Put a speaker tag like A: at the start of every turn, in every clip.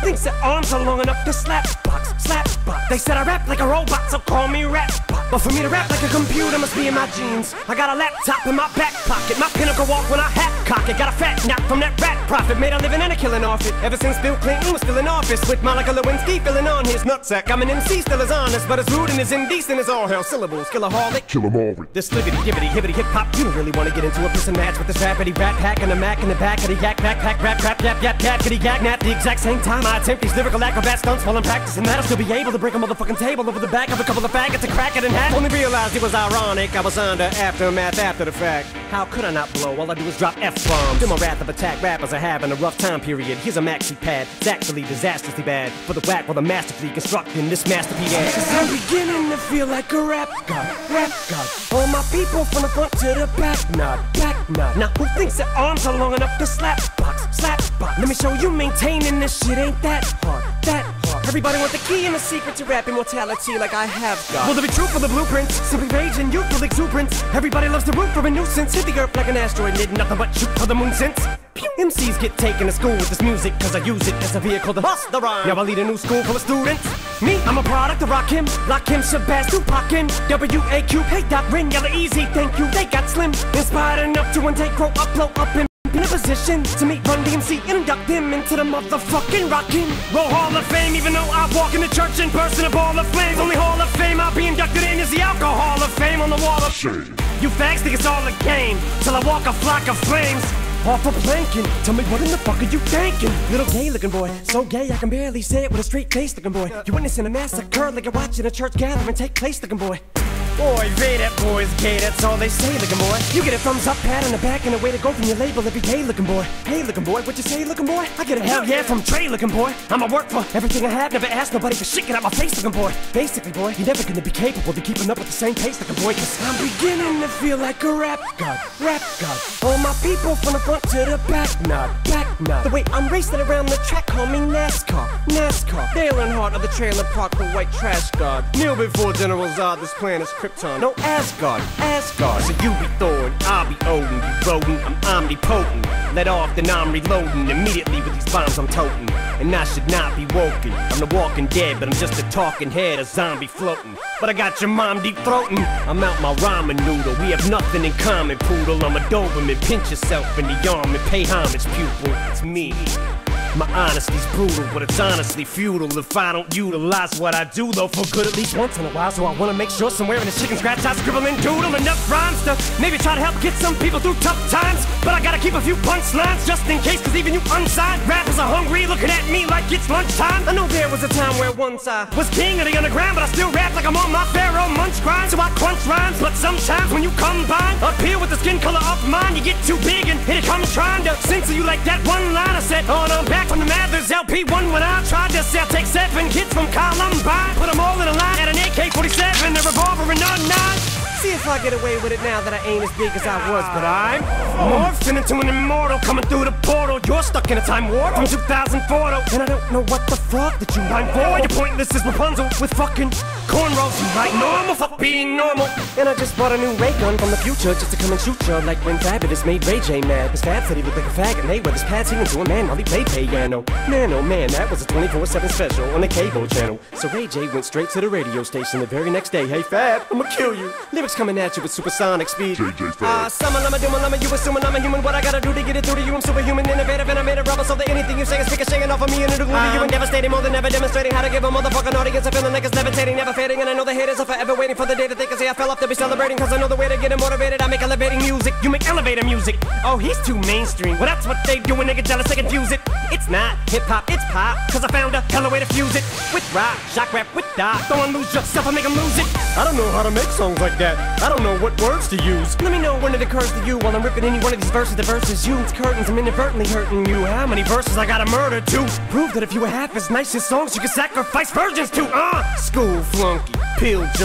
A: thinks their arms are long enough to slap box, slap box. They said I rap like a robot, so call me rap box. But for me to rap like a computer must be in my genes. I got a laptop in my back pocket, my pinnacle walk when I hat cock it. Got a fat knock from that rat profit, made a living and a killing off it. Ever since Bill Clinton was still in office, with Monica Lewinsky filling on his nutsack. I'm an MC, still as honest, but as rude and as indecent as all hell. Syllables, killaholic, kill 'em all. This sliggity, gibbity, hibbity, hip hop. You don't really want to get into a piss and match with this rapidy rat pack and a mac in the back of the yak backpack, rap, rap, yap, yap, yap, kitty, yak, nap. The exact same time I attempt these lyrical acrobat stunts while I'm practicing that, I'll still be able to break a motherfucking table over the back of a couple of faggots and crack it in half. Only realized it was ironic, I was under aftermath after the fact. How could I not blow? All I do is drop F-bombs. Feel my wrath of attack, rappers are having a rough time period. Here's a maxi pad, it's actually disastrously bad for the whack while the masterfully constructing this masterpiece. Cause I'm beginning to feel like a rap god, rap god. All my people from the front to the back nod, back nod. Now who thinks their arms are long enough to slap box, slap box? Let me show you maintaining this shit ain't that hard, that hard. Everybody want the key and the secret to rap immortality like I have got. Will there be truth for the blueprints? Simply rage and youthful exuberance. Everybody loves to root for a nuisance. Hit the earth like an asteroid, did nothing but shoot for the moon since. MCs get taken to school with this music, cause I use it as a vehicle to bust the rhyme. Now I lead a new school full of students. Me, I'm a product of Rakim, Lakim, Shabazz, Tupac, W.A.Q. Hey, Doc, Rin, Yella, Easy, thank you. They got slim, inspired enough to one day grow up, blow up, and in a position to meet Run DMC and induct them into the motherfucking Rockin' Roll Hall of Fame. Even though I walk in the church in person, a ball of flames. Only Hall of Fame I'll be inducted in is the Alcohol of Fame on the wall of shame. You fags think it's all a game till I walk a flock of flames off a planking. Tell me what in the fuck are you thinking? Little gay looking boy, so gay I can barely say it with a straight face looking boy. You witnessing a massacre like you're watching a church gathering take place looking boy. Boy, Ray, that boy's gay, that's all they say looking boy. You get a thumbs up, pat on the back, and a way to go from your label every day looking boy. Hey looking boy, what you say looking boy? I get a hell yeah from Trey looking boy. I'ma work for everything I have, never ask nobody for shit, get out my face looking boy. Basically boy, you're never gonna be capable of keeping up with the same pace looking boy. Cause I'm beginning to feel like a rap god, rap god. All my people from the front to the back nod, back nod. The way I'm racing around the track, call me NASCAR, NASCAR. Dale Earnhardt of the trailer park, the white trash god. Kneel before General Zod, this planet's Krypton. No Asgard, Asgard. So you be Thor and I'll be Odin. You rodent, I'm omnipotent. Let off, then I'm reloading. Immediately with these bombs I'm toting. And I should not be woken. I'm the walking dead, but I'm just a talking head, a zombie floating. But I got your mom deep throating. I'm out my ramen noodle. We have nothing in common, poodle. I'm a Doberman. Pinch yourself in the arm and pay homage, pupil. It's me. My honesty's brutal, but it's honestly futile if I don't utilize what I do, though, for good at least once in a while. So I wanna make sure somewhere in the chicken scratch I scribble and doodle enough rhymes to maybe try to help get some people through tough times. But I gotta keep a few punchlines just in case, cause even you unsigned rappers are hungry, looking at me like it's lunchtime. I know there was a time where once I was king of the underground, but I still rap like I'm on my Pharaoh Munch grind. So I crunch rhymes, but sometimes when you combine up here with the skin color of mine, you get too big and here it comes trying to censor you like that one line I said on I'm back from the Mathers LP1 when I tried to sell. Take 7 kids from Columbine, put them all in a line at an AK-47, a revolver and a 9. See if I get away with it now that I ain't as big as I was, but I'm morphing into an immortal coming through the portal. You're stuck in a time warp from 2004 though, and I don't know what the fuck that you rhyme for. You're pointless as Rapunzel with fucking cornrows. You like normal, fuck being normal. And I just bought a new ray gun from the future just to come and shoot you like when Fabulous made Ray J mad. This Fab said he looked like a faggot, and they wear his pads singing to a man while he played piano. Man, oh man, that was a 24/7 special on the cable channel. So Ray J went straight to the radio station the very next day. Hey Fab, I'ma kill you. Lyrics coming at you with supersonic speed. Summer, lama, doom, lama, you assuming I'm a human. What I gotta do to get it through to you? I'm superhuman, innovative, and I made a rubber so that anything you say is ricocheting off of me and it'll glue to you and devastating more than ever, demonstrating how to give a motherfucking audience a feeling like it's levitating, never fading. And I know the haters are forever waiting for the day that they can say I fell off to be celebrating, cause I know the way to get them motivated. I make elevating music, you make elevator music. Oh, he's too mainstream. Well, that's what they do when they get jealous, they confuse it. It's not hip-hop, it's pop, cause I found a hella way to fuse it with rock, shock rap, with dot. Don't lose yourself and make them lose it. I don't know how to make songs like that. I don't know what words to use. Let me know when it occurs to you while I'm ripping any one of these verses. The verses you, it's curtains, I'm inadvertently hurting you. How many verses I gotta murder to prove that if you were half as nice as songs you could sacrifice virgins to? School flunky, pill junkie,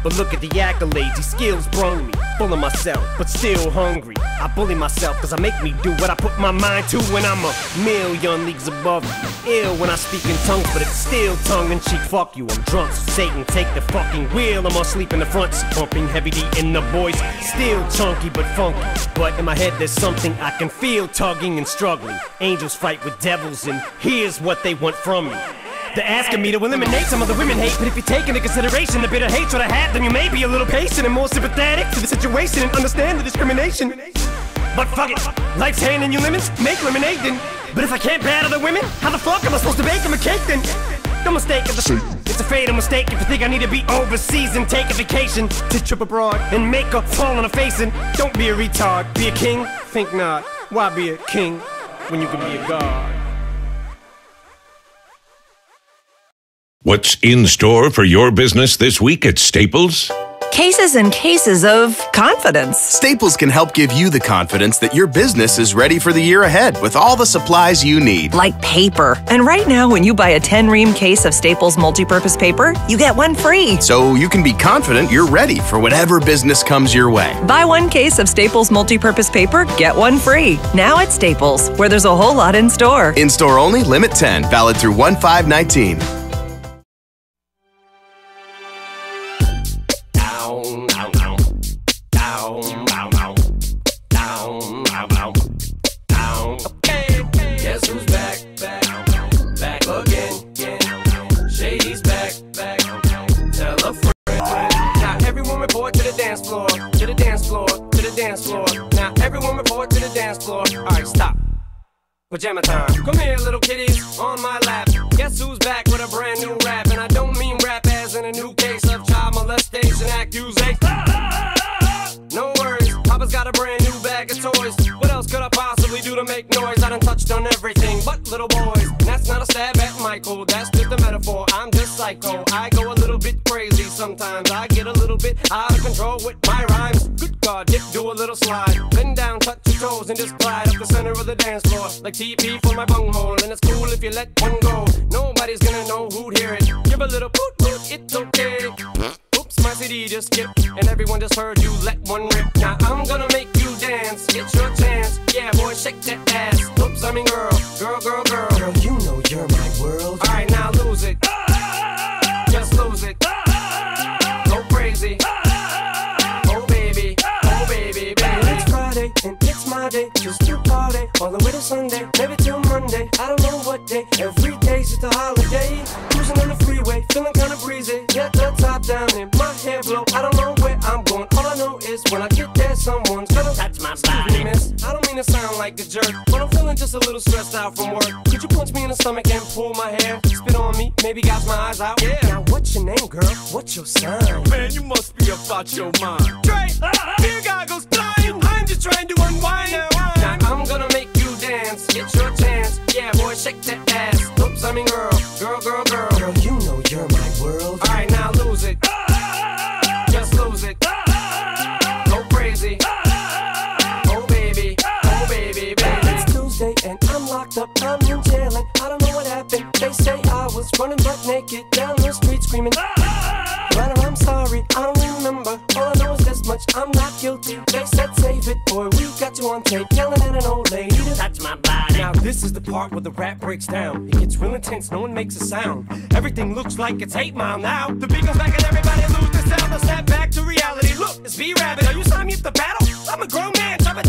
A: But look at the accolades, these skills brung me. Full of myself, but still hungry. I bully myself cause I make me do what I put my mind to when I'm a million leagues above you. Ill when I speak in tongues, but it's still tongue-in-cheek. Fuck you, I'm drunk, so Satan take the fucking wheel. I'm asleep in the front, so pumping heavy D in the voice. Still chunky but funky, but in my head there's something I can feel tugging and struggling. Angels fight with devils and here's what they want from me. They're asking me to eliminate some of the women hate, but if you take into consideration the bitter hatred I have, then you may be a little patient and more sympathetic to the situation and understand the discrimination. But fuck it, life's handing you lemons, make lemonade then. But if I can't battle the women, how the fuck am I supposed to bake them a cake then? No mistake, it's a fatal mistake if you think I need to be overseas and take a vacation to trip abroad and make a fall on a face. And don't be a retard, be a king, think not. Why be a king when you can be a god?
B: What's in store for your business this week at Staples?
C: Cases and cases of confidence.
D: Staples can help give you the confidence that your business is ready for the year ahead with all the supplies you need.
C: Like paper. And right now, when you buy a 10-ream case of Staples multipurpose paper, you get one free.
D: So you can be confident you're ready for whatever business comes your way.
C: Buy one case of Staples multipurpose paper, get one free. Now at Staples, where there's a whole lot in store.
D: In store only, limit 10, valid through 1/5/19.
A: Pajama time. Come here, little kitties, on my lap. Guess who's back with a brand new rap? And I don't mean rap as in a new case of child molestation accusation. No worries, Papa's got a brand new bag of toys. What else could I possibly do to make noise? I done touched on everything but little boys. And that's not a stab at Michael, that's just a metaphor. I'm just psycho, I go a little bit crazy sometimes. I get a little bit out of control with my rhymes. Good God, Dick, do a little slide. Bend down, touch your toes, and just glide up the center of the dance floor. Like TP for my bunghole, and it's cool if you let one go. Nobody's gonna know who'd hear it. Give a little poot poot, it's okay. Oops, my CD just skipped, and everyone just heard you let one rip. Now I'm gonna make you dance, it's your chance. Yeah, boy, shake that ass. Oops, I mean girl, girl, girl, girl. Girl, you know you're my world. Alright, now lose it. Just lose it. Go crazy. Oh baby, baby. It's Friday, and it's my day. Just to party, all the way to Sunday. Maybe till Monday, I don't know what day. Every day's just a holiday. Cruising on the freeway, feeling kinda breezy. Get the top down and my hair blow. I don't know where I'm going, all I know is when I get there, someone's gonna touch my body. Miss, I don't mean to sound like a jerk, but I'm feeling just a little stressed out from work. Could you punch me in the stomach and pull my hair? Spit on me, maybe gouge my eyes out. Yeah. Now what's your name, girl? What's your sign?
E: Man, you must be about your mind. Dre, beer goggles flying. I'm just trying to unwind now.
A: I'm gonna make you dance, it's your chance. Yeah, boy, shake that ass. Oops, I mean girl, girl, girl, girl. Girl, you know you're my world. Alright, now lose it. Just lose it. Go crazy. Oh baby, baby. It's Tuesday and I'm locked up, I'm in jail and I don't know what happened. They say I was running butt naked down the street screaming. But I'm sorry, I don't remember. All I know is this much, I'm not guilty. They said save it, boy, we got you on tape. Yelling at an old lady to touch my body. Now this is the part where the rap breaks down. It gets real intense, no one makes a sound. Everything looks like it's 8 Mile now. The beat goes back and everybody lose their sound. They'll snap back to reality. Look, it's B-Rabbit, are you signing me up to battle? I'm a grown man, chubba.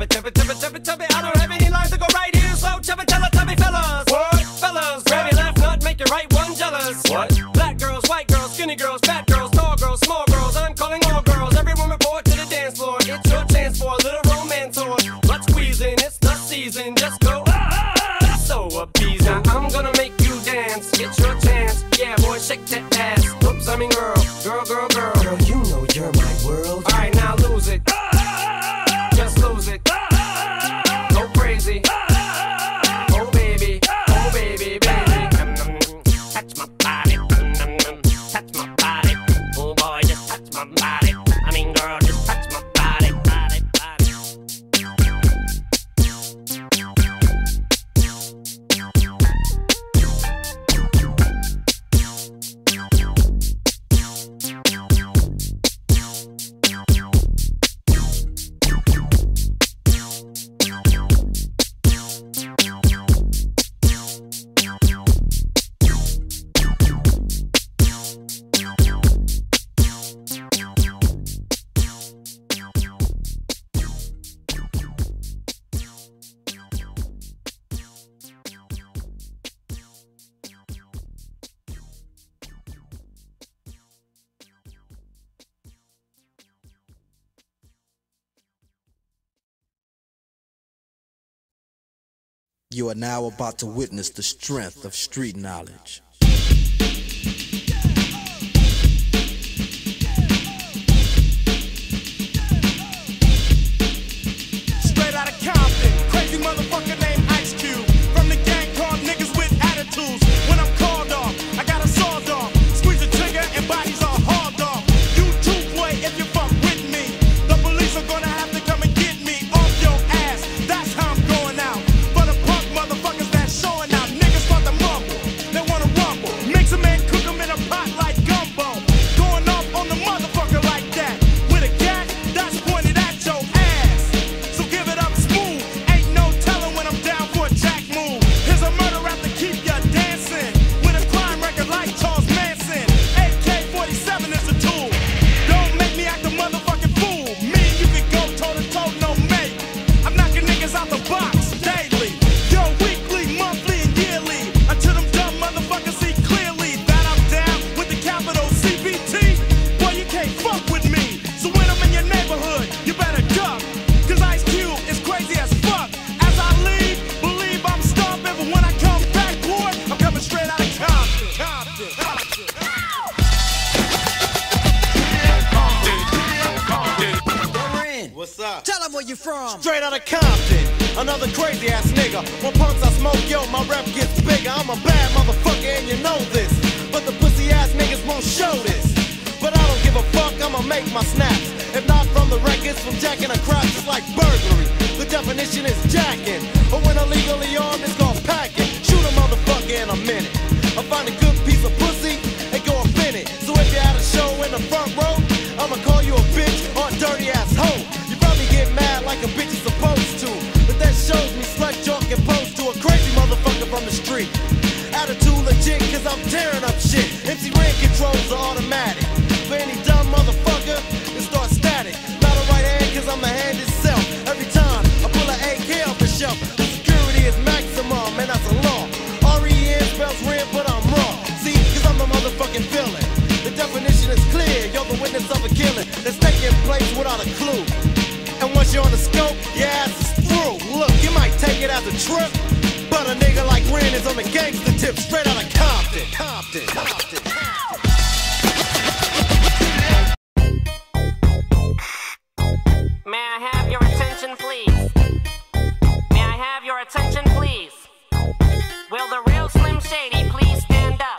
A: I don't have any lines to go right here, so chubba fellas. What? Fellas, grab your left nut, make your right one jealous. What? Black girls, white girls, skinny girls, fat girls, tall girls, small girls. I'm calling all girls. Everyone report to the dance floor. It's your chance for a little romance or let's squeeze in. It's the season. Just go so appeasing. Now I'm gonna make you dance. It's your chance. Yeah, boy, shake that ass. Oops, I mean girl, girl, girl, girl. Girl, you know you're my world. Alright, now lose it. Just lose it. Go crazy. Oh baby, baby. Touch my body. Touch my body. Oh boy, just touch my body. I mean girl, just touch my body.
F: You are now about to witness the strength of street knowledge.
E: Straight out of Compton, crazy motherfucker named Ice Cube. From the gang called niggas with attitudes. When I'm called off, I got a sawed off. Squeeze the trigger and bodies are hauled off. You too, boy, if you fuck with me. The police are gonna have to come and get me off your ass. That's how I'm going out. For the punk motherfuckers that's showing out. Niggas start to mumble, they wanna rumble. Mix 'em and cook 'em in a pot like gumbo. Going off on the motherfucker like that. With a gat that's pointed at your ass. So give it up smooth. Ain't no telling when I'm down for a jack move. Here's a murder rap to keep ya dancing. With a crime record like Charles Manson. AK-47 is a tool. Don't make me act a motherfucking fool. Me and you can go toe to toe, no mate. I'm knocking niggas out the box daily. Yo, weekly, monthly, and yearly. Until them dumb motherfuckers see clearly that I'm down with the capital CBT. Boy, you can't fuck with me. So when I'm in your neighborhood, you better duck. Cause Ice Cube is crazy as fuck. As I leave, believe I'm stomping. But when I come back, boy, I'm coming straight out of Compton.
F: What's up? Tell them where you from.
E: Straight out of Compton, another crazy ass nigga. When punks I smoke, yo, my rep gets bigger. I'm a bad motherfucker and you know this. But the pussy ass niggas won't show this. But I don't give a fuck, I'ma make my snaps. If not from the records, from jacking a crotch, it's like burglary. The definition is jacking. But when illegally armed, it's called packing. Shoot a motherfucker in a minute. I find a good piece of pussy and go up in it. So if you had a show in the front row, I'ma call you a bitch or a dirty ass hoe. You probably get mad like a bitch is supposed to. But that shows me slut joke and pose to a crazy motherfucker from the street. Attitude legit cause I'm tearing up shit. MC Ren controls are automatic. For any dumb motherfucker, it starts static. Not a right hand cause I'm the hand itself. Every time I pull an AK off the shelf, the security is maximum and that's a law. R-E-N spells red but I'm raw. See, cause I'm the motherfucking villain. The definition is clear, you're the witness of a killing that's taking place without a clue. And once you're on the scope, your ass is through. Look, you might take it as a trip, but a nigga like Ren is on the gangster tip, straight out of Compton.
G: May I have your attention, please? May I have your attention, please? Will the real Slim Shady please stand up?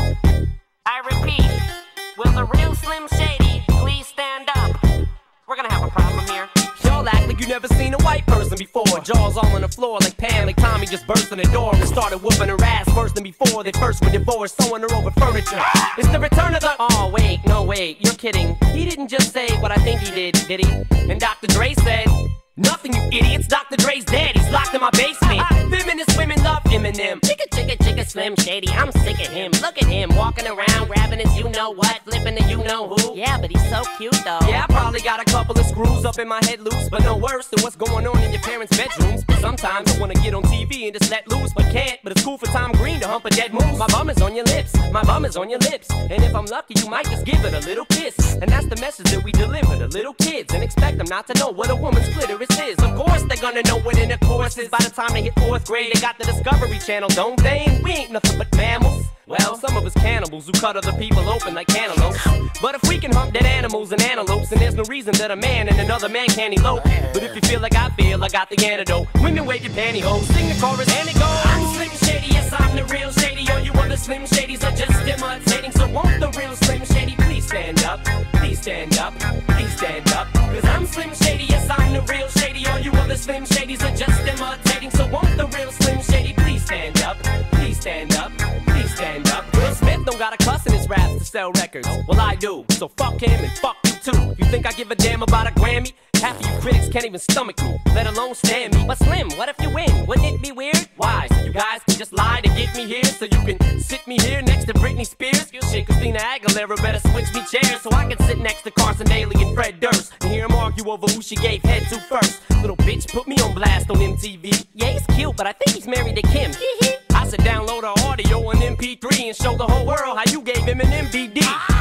G: I repeat, will the real Slim Shady please stand up? We're gonna have a problem here.
A: Y'all act like you never seen a white person before. Jaws all on the floor like Pam, like Tommy just burst in the door and started whooping her ass worse than before. They first were divorced, sewing her over furniture. It's the return of the... Oh, wait, no, wait, you're kidding. He didn't just say what I think he did he? And Dr. Dre said... Nothing, you idiots. Dr. Dre's dead. He's locked in my basement. Feminist women love Eminem.
G: Chicka, chicka, chicka, Slim Shady. I'm sick of him. Look at him walking around, grabbing his you-know-what, flipping the you-know-who. Yeah, but he's so cute, though.
A: Yeah, I probably got a couple of screws up in my head loose, but no worse than what's going on in your parents' bedrooms. But sometimes I wanna get on TV and just let loose, but can't. But it's cool for Tom Green to hump a dead moose. My bum is on your lips. My bum is on your lips. And if I'm lucky, you might just give it a little kiss. And that's the message that we deliver to little kids, and expect them not to know what a woman's clitoris is. Of course they're gonna know what intercourse is. By the time they hit 4th grade, they got the Discovery Channel, don't they? And we ain't nothing but mammals. Well, some of us cannibals who cut other people open like cantaloupes. But if we can hump dead animals and antelopes, then there's no reason that a man and another man can't elope. But if you feel like I feel, I got the antidote. Women wave your pantyhose, sing the chorus and it goes. I'm Slim Shady, yes I'm the real Shady. All you other Slim Shadys are just imitating. So won't the real Slim Shady please stand up? Please stand up, please stand up. Cause I'm Slim Shady, yes I'm the real Shady. All you other Slim Shadys are just imitating. So won't the real Slim Shady please stand up? Please stand up, please stand up. Will Smith don't got a cuss in his raps to sell records. Well, I do, so fuck him and fuck you too. You think I give a damn about a Grammy? Half of you critics can't even stomach me, let alone stand me. But Slim, what if you win? Wouldn't it be weird? Why? So you guys can just lie to get me here, so you can sit me here next to Britney Spears? Shit, Christina Aguilera better switch me chairs so I can sit next to Carson Daly and Fred Durst and hear them argue over who she gave head to first. Little bitch put me on blast on MTV. Yeah, he's cute, but I think he's married to Kim. I should download her audio on MP3 and show the whole world how you gave him an MVD. I'm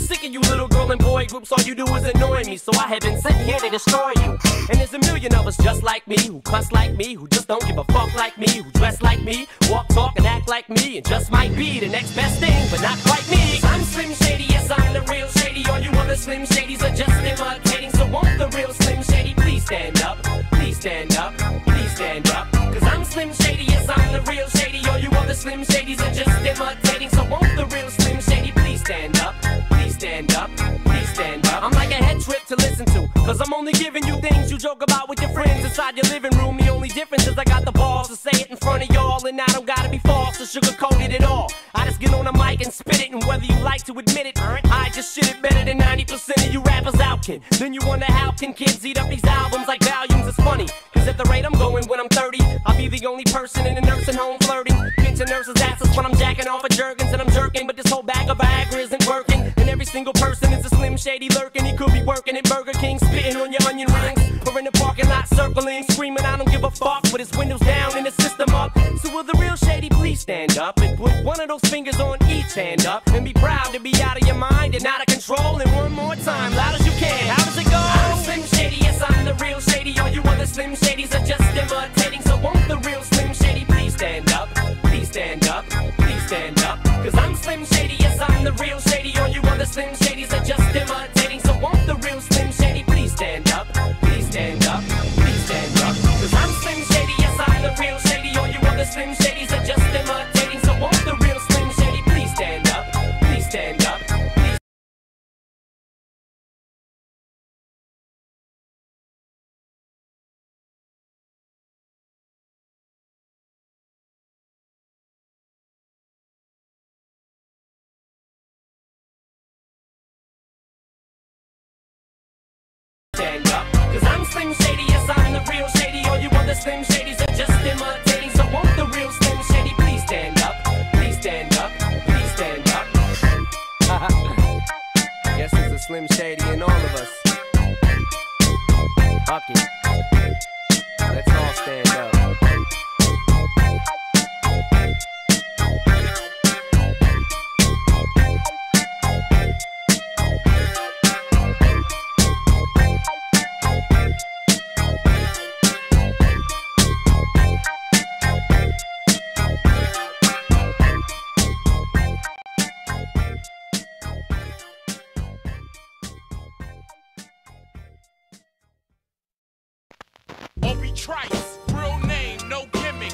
A: sick of you little girl and boy groups, all you do is annoy me. So I have been sitting here to destroy you. And there's a million of us just like me, who cuss like me, who just don't give a fuck like me, who dress like me, walk, talk, and act like me, and just might be the next best thing, but not quite me. 'Cause I'm Slim Shady, yes, I'm the real Shady. All you other Slim Shadys are just imitating. So won't the real Slim Shady please stand up? Please stand up, please stand up. 'Cause I'm Slim Shady, yes, I'm the real Shady. All you other Slim Shadys are just imitating. So won't the real Slim Shady please stand up? Please stand up, please stand up. I'm like a head trip to listen to, 'cause I'm only giving you things you joke about with your friends inside your living room. The only difference is I got the balls to say it in front of y'all, and I don't gotta be false or sugarcoat it at all. I just get on a mic and spit it, and whether you like to admit it, I just shit it better than 90% of you rappers out, kid. Then you wonder how can kids eat up these albums like volumes? It's funny, 'cause at the rate I'm going when I'm 30, I'll be the only person in a nursing home flirting, pinching nurses' asses when I'm jacking off of Jergens and I'm jerking, but this whole bag of Viagra isn't working, and every single person is a Slim Shady lurking. He could be working at Burger King, spitting on your onion rings, or in the parking lot circling, screaming I don't give a fuck with his windows down and his system up. So will the real Shady please stand up and put one of those fingers on each hand up and be proud to be out of your mind and out of control? And one more time, loud as you can. How does it go? I'm Slim Shady, yes, I'm the real Shady. All you other Slim Shadys are just imitating. So won't the real Slim Shady please stand up? Please stand up, please stand up. 'Cause I'm Slim Shady, yes, I'm the real Shady. All you other Slim Shadys are just imitating. So won't the real Slim Shady please stand up? Please stand up, please stand up. 'Cause I'm Slim Shady, yes, I'm the real Shady. All you other Slim Shadys are just imitating. So won't the real Slim Shady please stand up? Please stand up. Stand up, 'cause I'm Slim Shady, yes, I'm the real Shady. All you other Slim Shadys are just imitating. So won't the real Slim Shady please stand up? Please stand up, please stand up. Guess there's a Slim Shady in all of us. Fuck it. Let's all stand up.
E: Obi Trice, real name, no gimmicks.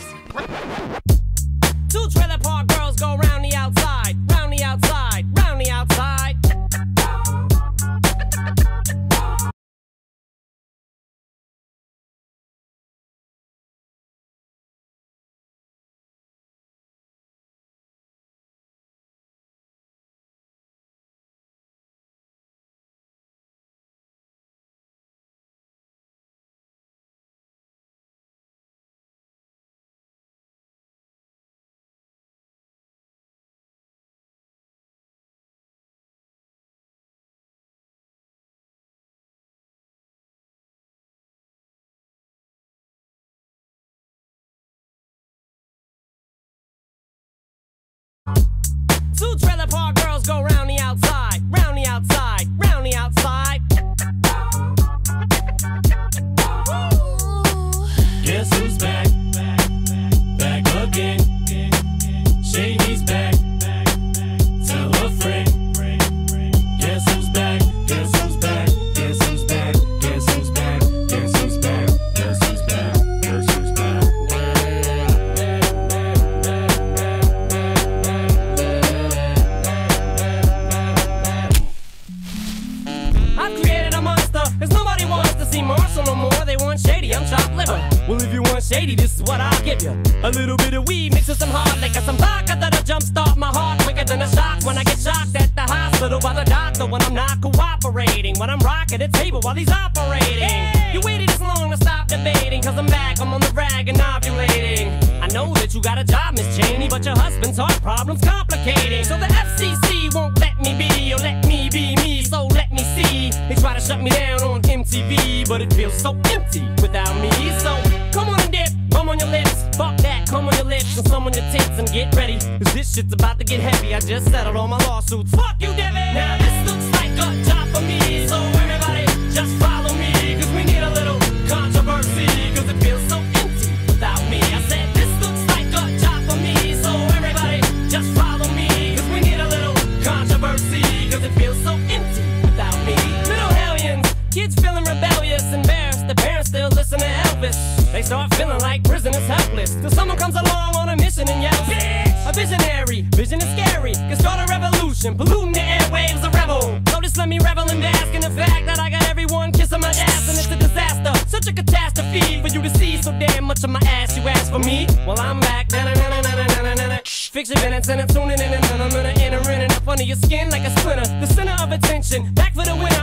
A: Two trailer park girls go round the outside, round the outside, round the outside. Two trailer park girls go round the outside, round the outside, round the outside.
H: Guess who's back? Back again. Shady's back. Tell a friend. Guess who's back? Guess who's back? Guess who's back? Guess who's back? Guess who's back? Guess who's back? Guess who's back?
A: I've created a monster, 'cause nobody wants to see Marshall no more. They want Shady, I'm chopped liver. Well, if you want Shady, this is what I'll give you. A little bit of weed mixed with some hard liquor, some vodka that'll jumpstart my heart quicker than a shock when I get shocked at the hospital by the doctor when I'm not cooperating, when I'm rocking the table while he's operating. You waited this long to stop debating, 'cause I'm back, I'm on the rag and ovulating. I know that you got a job, Miss Cheney, but your husband's heart problem's complicating. So the FCC won't let me be, or let me be me, so let me see. They try to shut me down on MTV, but it feels so empty without me. So come on and dip, come on your lips, fuck that, come on your lips, and some on your tits, and get ready, 'cause this shit's about to get heavy. I just settled all my lawsuits, fuck you, Devin. Now this looks
H: like a job for me. So everybody just follow me, cause we need a little controversy, cause it feels so empty without me. I said this looks like a job for me. So everybody just follow me, cause we need a little controversy, cause it feels so empty without me. Little hellions, kids feeling rebellious, embarrassed, the parents still listen to Elvis. They start feeling like prisoners helpless, till someone comes along on a mission and yells, bitch! A visionary, vision is scary, can start a revolution, polluting the airwaves, a rebel. So just let me revel and bask in the fact that I got everyone kissing my ass, and it's a disaster, such a catastrophe for you to see so damn much of my ass. You ask for me? Well, I'm back. Fix your minutes and I'm tuning in, and I'm gonna enter in and up under your skin like a splinter. The center of attention, back for the win.